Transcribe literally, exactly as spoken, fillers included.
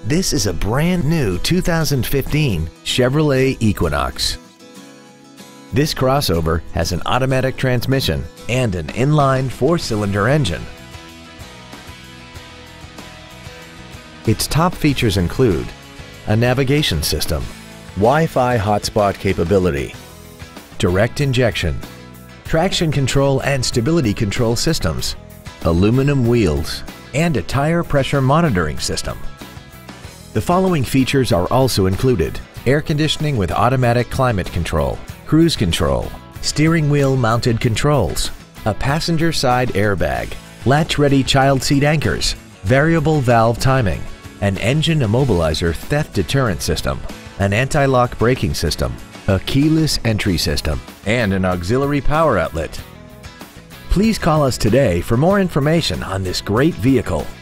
This is a brand new two thousand fifteen Chevrolet Equinox. This crossover has an automatic transmission and an inline four-cylinder engine. Its top features include a navigation system, Wi-Fi hotspot capability, direct injection, traction control and stability control systems, aluminum wheels, and a tire pressure monitoring system. The following features are also included: air conditioning with automatic climate control, cruise control, steering wheel mounted controls, a passenger side airbag, latch-ready child seat anchors, variable valve timing, an engine immobilizer theft deterrent system, an anti-lock braking system, a keyless entry system, and an auxiliary power outlet. Please call us today for more information on this great vehicle.